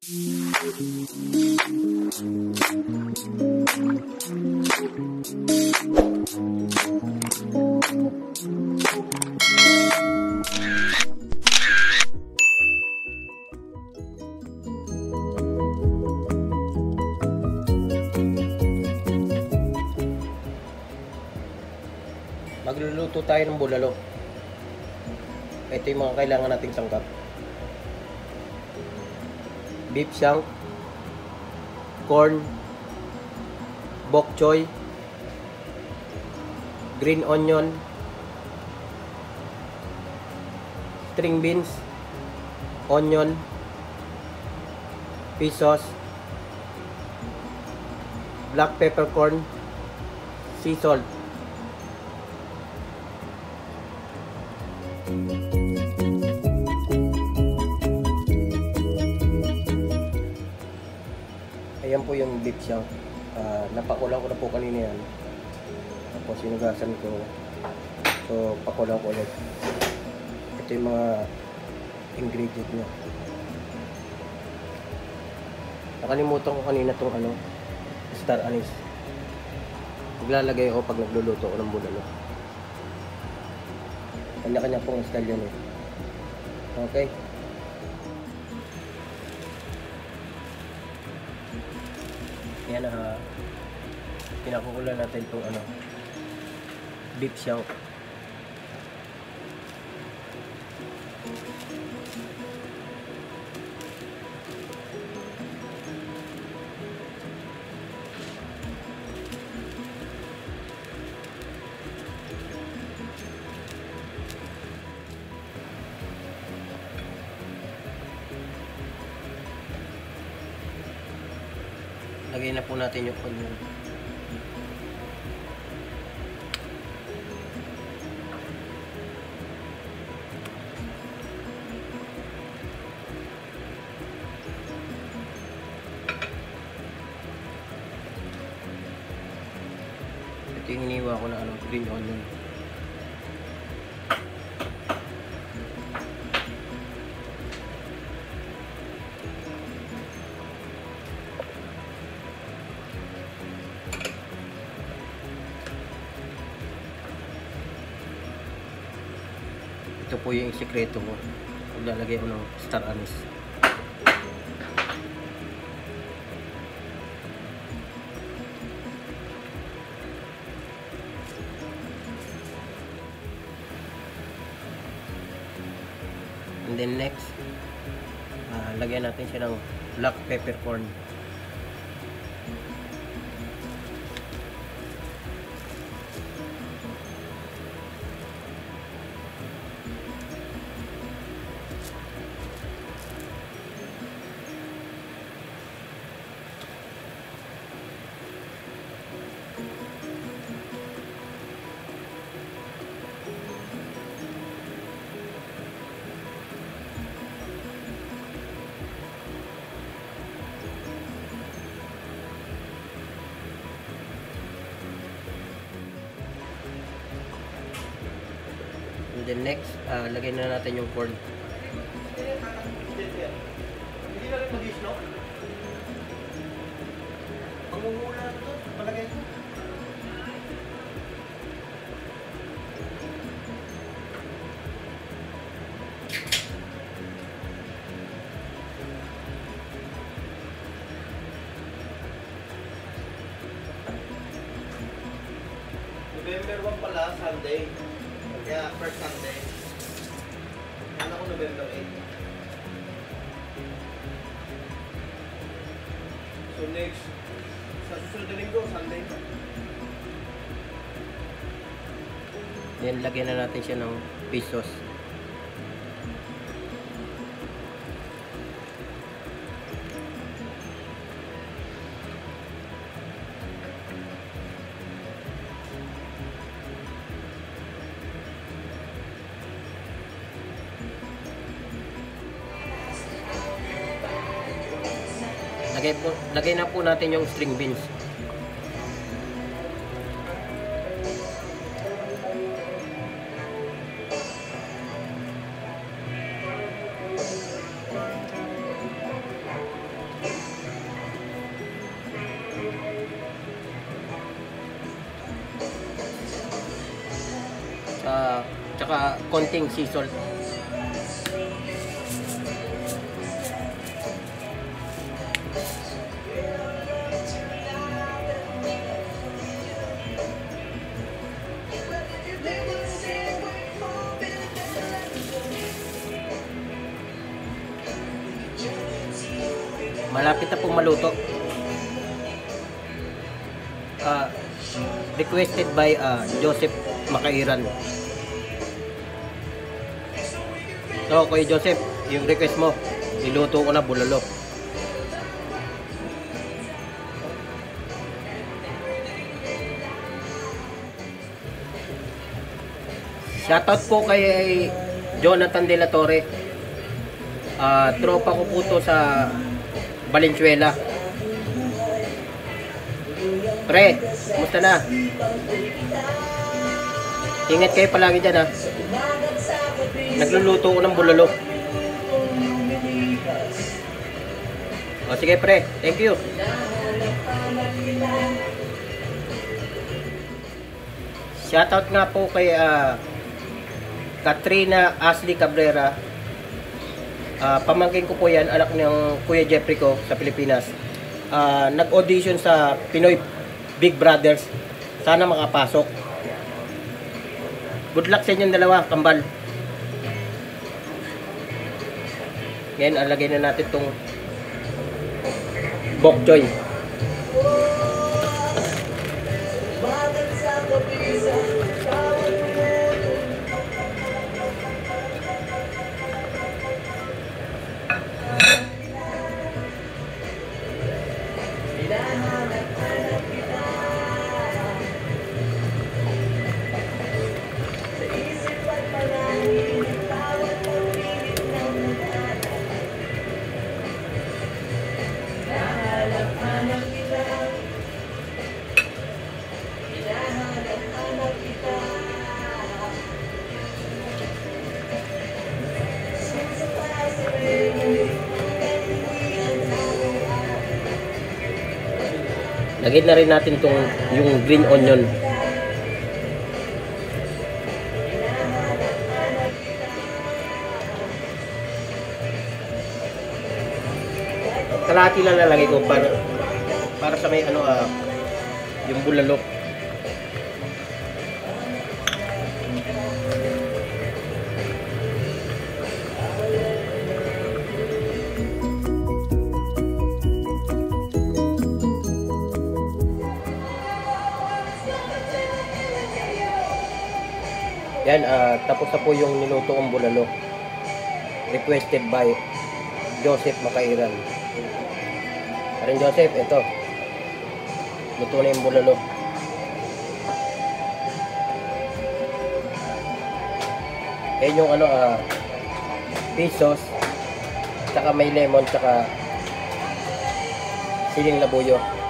Magluluto tayo ng bulalo. Ito yung mga kailangan nating sangkap: beef shank, corn, bok choy, green onion, string beans, onion, fish sauce, black peppercorn, sea salt. Ayan po yung beef shank. Napakulang ko na po kanina yan. Tapos sinugasan ko. So pakulang ko ulit. Ito yung mga ingredient niya. Nakalimutan ko kanina itong star anise. Maglalagay ako pag nagluluto ko ng bulalo. Kanya-kanya pong style yan eh. Okay. Yan pinakukulan natin itong beef shank. Lagay na po natin yung onion. Ito yung hiniwa ko na green onion. Ito po yung sikreto ko. Maglalagay ko ng star anise. And then next, lagyan natin siya ng black peppercorn. And then next, lagay na natin yung corn. Hindi na rin mag-isno? Pangungula na ito, palagay ko. November 1 pala, Sunday. Kaya first Sunday. Ano ko November 8. So next, sa susunod na linggo, Sunday. Then lagyan na natin siya ng fish sauce. Lagay na po natin yung string beans. tsaka konting sea salt. Malapit na pong maluto. Requested by Joseph Makairan. So, Kuya Joseph, yung request mo, niluto ko na bulalo. Shoutout po kay Jonathan De La Torre. Tropa ko po to sa Valenzuela. Pre, kumusta na? Ingat kayo palagi dyan, ha. Nagluluto ko ng bulalo. O sige pre, thank you. Shoutout nga po kay Katrina Ashley Cabrera. Pamangkin ko po yan, anak ng Kuya Jeffrey ko sa Pilipinas. Nag-audition sa Pinoy Big Brothers. Sana makapasok. Good luck sa inyong dalawa, kambal. Ngayon, alagay na natin itong bok choy. Lagyan na rin natin yung green onion. Kalahati lang lalagay ko para sa may yung bulalo. Yan, tapos na po yung niluto kong bulalo. Requested by Joseph Makairan. Paring Joseph, ito. Luto na yung bulalo. Yan yung fish sauce, tsaka may lemon, tsaka siling labuyo.